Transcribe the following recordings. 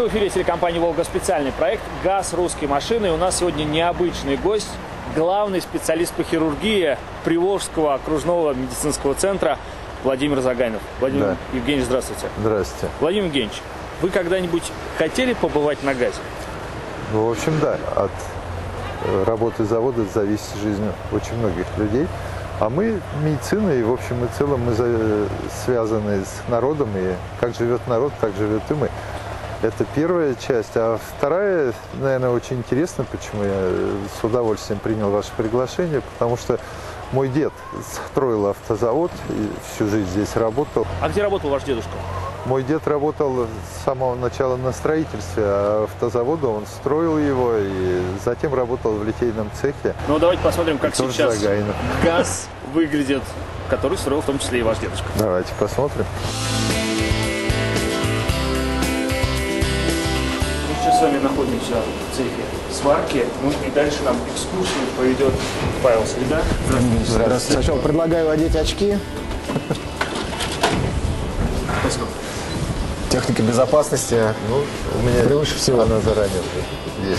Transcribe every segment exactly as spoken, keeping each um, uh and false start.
В эфире телекомпании «Волга» специальный проект «ГАЗ. Русские машины». И у нас сегодня необычный гость, главный специалист по хирургии Приволжского окружного медицинского центра Владимир Заганов. Владимир да. Евгеньевич, здравствуйте. Здравствуйте. Владимир Евгеньевич, вы когда-нибудь хотели побывать на ГАЗе? Ну, в общем, да. От работы завода зависит жизнь очень многих людей. А мы медицина, и в общем и целом мы связаны с народом, и как живет народ, так живет и мы. Это первая часть. А вторая, наверное, очень интересно, почему я с удовольствием принял ваше приглашение, потому что мой дед строил автозавод и всю жизнь здесь работал. А где работал ваш дедушка? Мой дед работал с самого начала на строительстве, а автозавода он строил его и затем работал в литейном цехе. Ну, давайте посмотрим, как Тоже сейчас Заганов. ГАЗ выглядит, который строил в том числе и ваш дедушка. Давайте посмотрим. Мы сейчас с вами находимся в цехе сварки, ну и дальше нам экскурсию поведет Павел Среда. Здравствуйте. Здравствуйте. Сначала предлагаю одеть очки. Спасибо. Техника безопасности, ну, у меня превыше всего. Она заранее есть.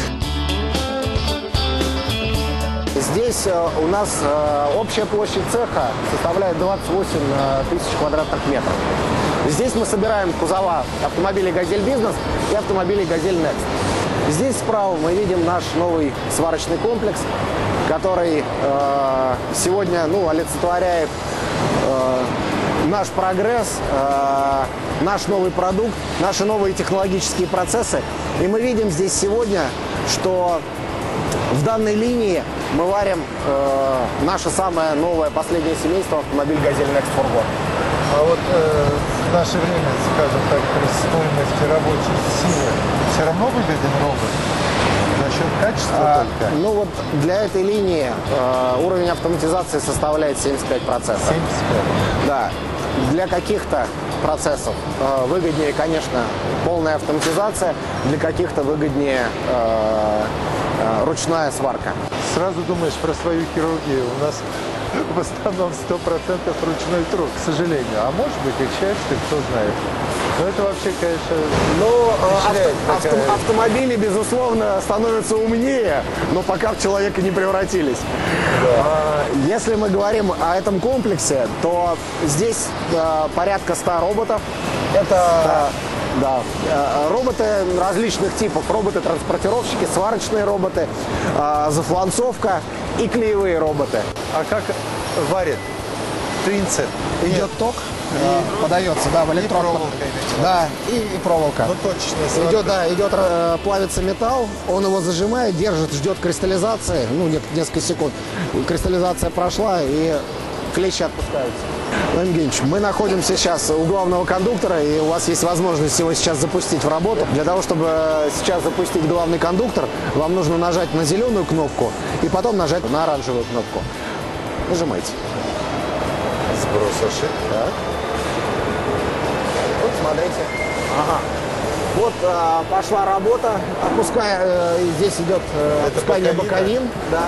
Здесь у нас общая площадь цеха составляет двадцать восемь тысяч квадратных метров. Здесь мы собираем кузова автомобилей «Газель Бизнес» и автомобилей «Газель Некст». Здесь справа мы видим наш новый сварочный комплекс, который э, сегодня ну, олицетворяет э, наш прогресс, э, наш новый продукт, наши новые технологические процессы. И мы видим здесь сегодня, что в данной линии мы варим э, наше самое новое последнее семейство автомобиль «Газель Некст Фургон». А вот э, в наше время, скажем так, при стоимости рабочей силы все равно выгоден робот? За счет качества а, только? Ну вот для этой линии э, уровень автоматизации составляет семьдесят пять процентов. семьдесят пять? Да. Для каких-то процессов э, выгоднее, конечно, полная автоматизация, для каких-то выгоднее э, э, ручная сварка. Сразу думаешь про свою хирургию. У нас в основном сто процентов ручной труд, к сожалению. А может быть и к счастью, кто знает. Но это вообще, конечно, Но авто, авто, такая... автомобили, безусловно, становятся умнее, но пока в человека не превратились. Да. Если мы говорим о этом комплексе, то здесь э, порядка ста роботов. Это да, э, роботы различных типов. Роботы-транспортировщики, сварочные роботы, э, зафланцовка и клеевые роботы. А как варит? Принцип? Идет ток, и подается, да, в электронку. И проволока. Да, и, и проволока. Ну точно. Идет, да, идет, э, плавится металл, он его зажимает, держит, ждет кристаллизации, ну, несколько секунд. Кристаллизация прошла, и клещи отпускаются. Владимир Евгеньевич, мы находимся сейчас у главного кондуктора, и у вас есть возможность его сейчас запустить в работу. Для того, чтобы сейчас запустить главный кондуктор, вам нужно нажать на зеленую кнопку и потом нажать на оранжевую кнопку. Нажимайте. Сброс ошибки. Так. Вот, смотрите. Ага. Вот а, пошла работа. Опуская, э, здесь идет э, опускание боковин. Да.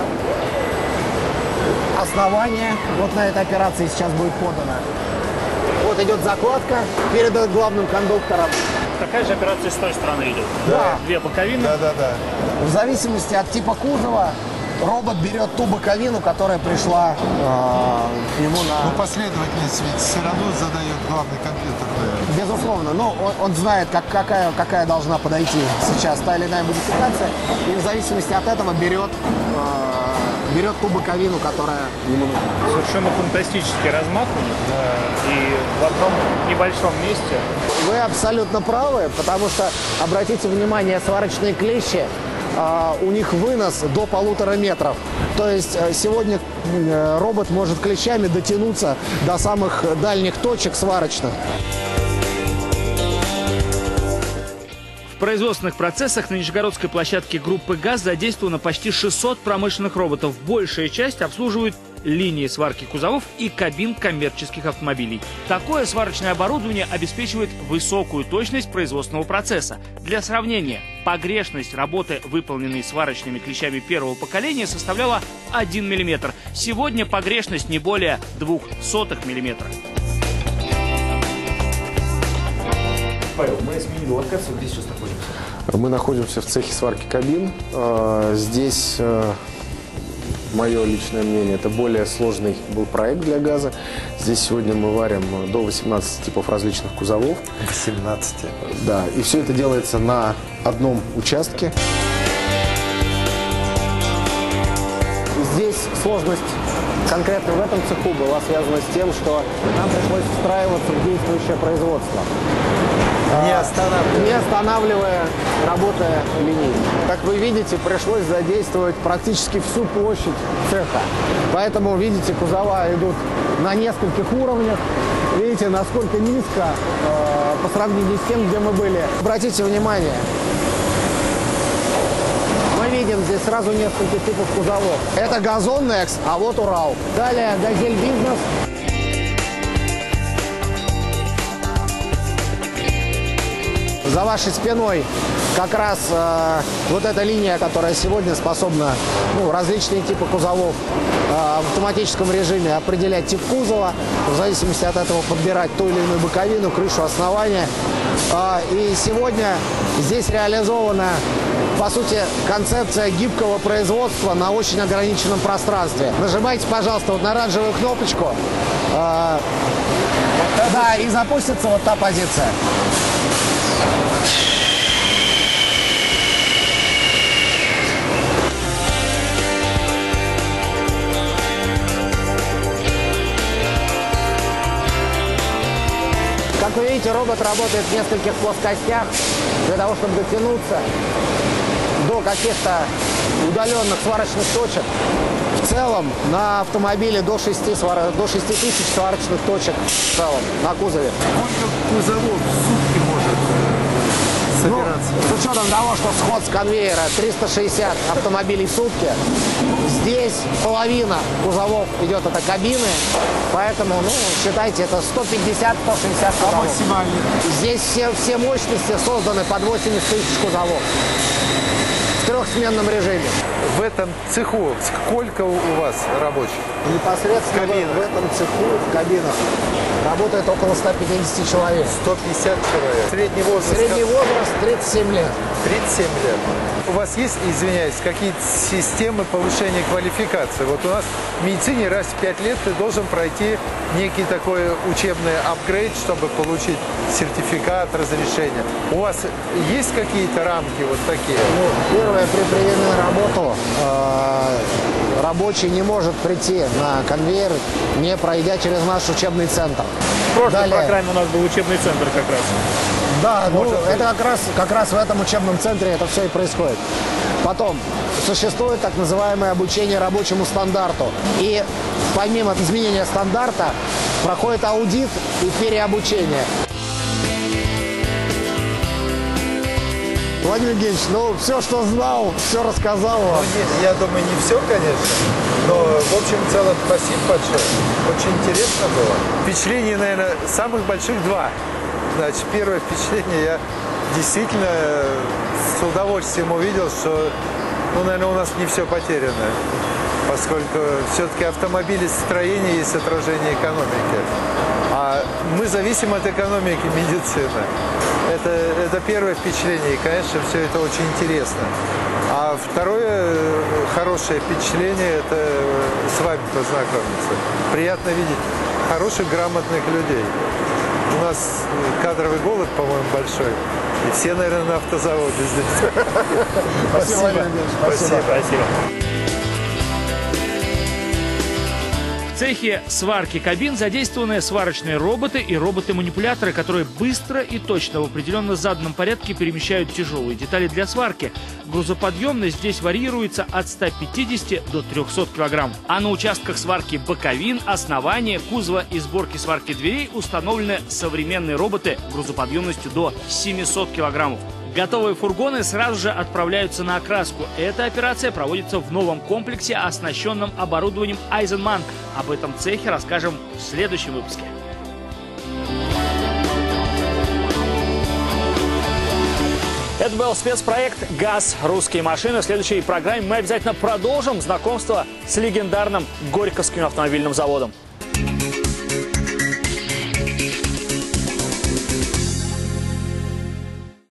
Основание. Вот на этой операции сейчас будет подано. Вот идет закладка перед главным кондуктором. Такая же операция с той стороны идет. Да. Две боковины. Да, да, да. В зависимости от типа кузова робот берет ту боковину, которая пришла э, к нему на... Ну, последовательность ведь все равно задает главный компьютер, наверное. Безусловно, но он, он знает, как, какая, какая должна подойти сейчас та или иная модификация, и в зависимости от этого берет, э, берет ту боковину, которая ему нужна. Совершенно фантастический размах у них. Да. И в одном небольшом месте. Вы абсолютно правы, потому что, обратите внимание, сварочные клещи, Uh, у них вынос до полутора метров. То есть uh, сегодня uh, робот может клещами дотянуться до самых дальних точек сварочных. В производственных процессах на Нижегородской площадке группы ГАЗ задействовано почти шестьсот промышленных роботов. Большая часть обслуживает линии сварки кузовов и кабин коммерческих автомобилей. Такое сварочное оборудование обеспечивает высокую точность производственного процесса. Для сравнения, погрешность работы, выполненной сварочными клещами первого поколения, составляла один миллиметр. Сегодня погрешность не более двух сотых миллиметра. Павел, мы сменили локацию, где сейчас находимся? Мы находимся в цехе сварки кабин. Здесь, мое личное мнение, это более сложный был проект для газа. Здесь сегодня мы варим до восемнадцати типов различных кузовов. восемнадцать. Да, и все это делается на одном участке. Здесь сложность конкретно в этом цеху была связана с тем, что нам пришлось встраиваться в действующее производство, Не останавливая. не останавливая, работая линейно. Как вы видите, пришлось задействовать практически всю площадь цеха. Поэтому, видите, кузова идут на нескольких уровнях. Видите, насколько низко э, по сравнению с тем, где мы были. Обратите внимание, мы видим здесь сразу несколько типов кузовов. Это Газон Некс, а вот Урал. Далее Газель Бизнес. За вашей спиной как раз э, вот эта линия, которая сегодня способна ну, различные типы кузовов э, в автоматическом режиме определять тип кузова, в зависимости от этого подбирать ту или иную боковину, крышу, основание. Э, и сегодня здесь реализована, по сути, концепция гибкого производства на очень ограниченном пространстве. Нажимайте, пожалуйста, вот на оранжевую кнопочку. Э, да, и запустится вот та позиция. Как вы видите, робот работает в нескольких плоскостях для того, чтобы дотянуться до каких-то удаленных сварочных точек. В целом на автомобиле до шести, свар... до шести тысяч сварочных точек в целом на кузове. Сколько кузовов в сутки может собираться? Ну, с учетом того, что сход с конвейера триста шестьдесят автомобилей в сутки, здесь половина кузовов идет это кабины, поэтому, ну, считайте, это сто пятьдесят — сто шестьдесят кузовов. А максимально? Здесь все, все мощности созданы под восемьдесят тысяч кузовов в трехсменном режиме. В этом цеху сколько у вас рабочих? Непосредственно в, в этом цеху, в кабинах, работает около ста пятидесяти человек. сто пятьдесят человек. Средний возраст? Средний возраст тридцать семь лет. тридцать семь лет. У вас есть, извиняюсь, какие-то системы повышения квалификации? Вот у нас в медицине раз в пять лет ты должен пройти некий такой учебный апгрейд, чтобы получить сертификат, разрешение. У вас есть какие-то рамки вот такие? Ну, первое, при приеме на работу э, рабочий не может прийти на конвейер, не пройдя через наш учебный центр. В прошлой Далее. программе у нас был учебный центр как раз. Да, ну, это как раз, как раз в этом учебном центре это все и происходит. Потом существует так называемое обучение рабочему стандарту. И помимо изменения стандарта проходит аудит и переобучение. Владимир Евгеньевич, ну все, что знал, все рассказал вам. Ну, я думаю, не все, конечно, но в общем и целом спасибо большое. Очень интересно было. Впечатлений, наверное, самых больших два. Значит, первое впечатление, я действительно с удовольствием увидел, что, ну, наверное, у нас не все потеряно, поскольку все-таки автомобилестроение есть отражение экономики. А мы зависим от экономики медицины. Это, это первое впечатление, и, конечно, все это очень интересно. А второе хорошее впечатление – это с вами познакомиться. Приятно видеть хороших, грамотных людей. У нас кадровый голод, по-моему, большой. И все, наверное, на автозаводе здесь. Спасибо, Владимир Евгеньевич. Спасибо. Спасибо. В цехе сварки кабин задействованы сварочные роботы и роботы-манипуляторы, которые быстро и точно в определенно заданном порядке перемещают тяжелые детали для сварки. Грузоподъемность здесь варьируется от ста пятидесяти до трёхсот килограмм. А на участках сварки боковин, основания, кузова и сборки сварки дверей установлены современные роботы грузоподъемностью до семисот килограммов. Готовые фургоны сразу же отправляются на окраску. Эта операция проводится в новом комплексе, оснащенном оборудованием Eisenmann. Об этом цехе расскажем в следующем выпуске. Это был спецпроект «ГАЗ. Русские машины». В следующей программе мы обязательно продолжим знакомство с легендарным Горьковским автомобильным заводом.